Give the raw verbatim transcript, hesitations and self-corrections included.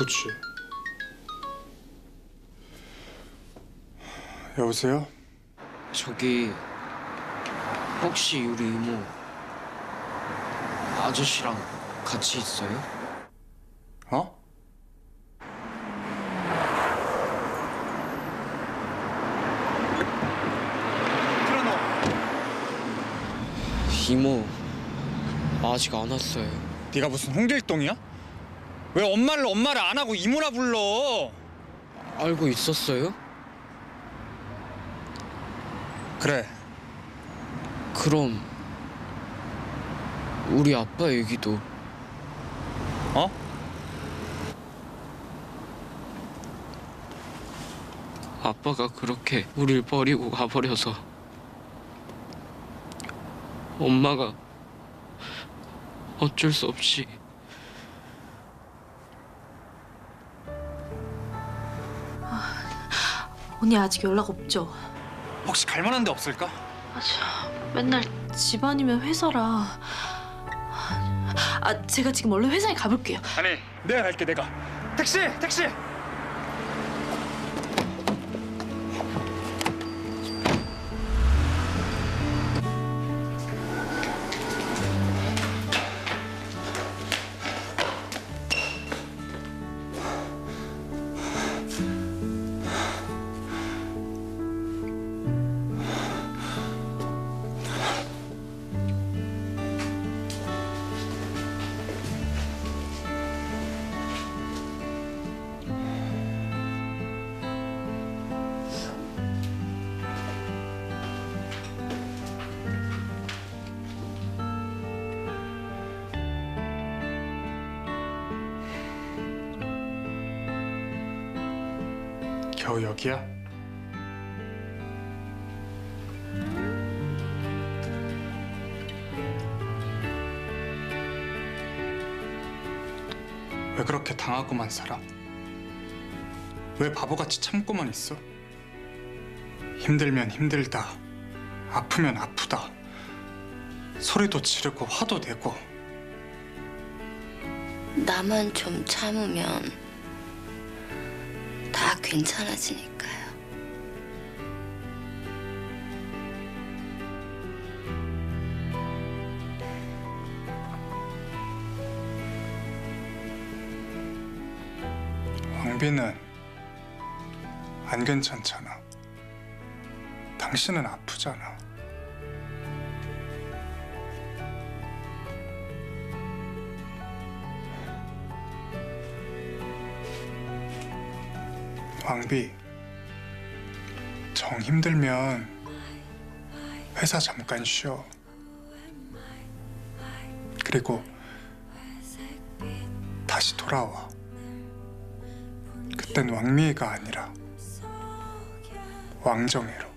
그치. 여보세요? 저기 혹시 우리 이모 아저씨랑 같이 있어요? 어? 틀어넣어. 이모 아직 안 왔어요. 네가 무슨 홍길동이야? 왜 엄마를 엄마를 안 하고 이모라 불러? 알고 있었어요? 그래. 그럼 우리 아빠 얘기도 어? 아빠가 그렇게 우릴 버리고 가버려서 엄마가 어쩔 수 없이 언니 아직 연락 없죠? 혹시 갈 만한 데 없을까? 아, 저 맨날 집 아니면 회사라. 아, 제가 지금 얼른 회사에 가볼게요. 아니, 내가 갈게, 내가. 택시! 택시! 겨우 여기야? 왜 그렇게 당하고만 살아? 왜 바보같이 참고만 있어? 힘들면 힘들다, 아프면 아프다, 소리도 지르고 화도 내고. 나만 좀 참으면 다 괜찮아지니까요. 왕비는 안 괜찮잖아. 당신은 아프잖아. 왕비, 정 힘들면 회사 잠깐 쉬어. 그리고 다시 돌아와. 그땐 왕미애가 아니라 왕정혜로.